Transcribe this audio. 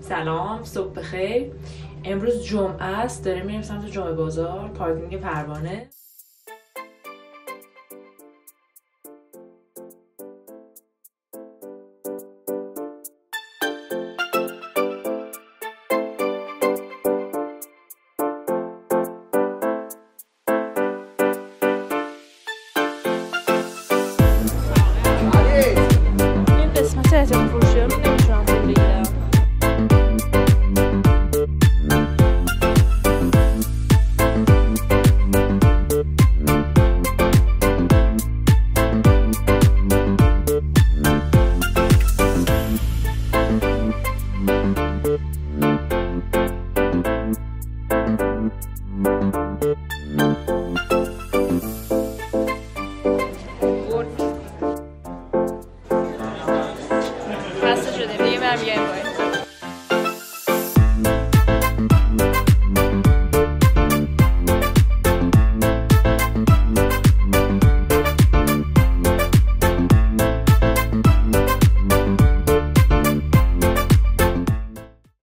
سلام، صبح بخیر. امروز جمعه است، داریم میریم سمت جمعه بازار، پارکینگ پروانه. این قسمت اعتماد فروشی رو نمیتونم پول بگیرم. خسته شدیم دیگه، برمیگردیم باید.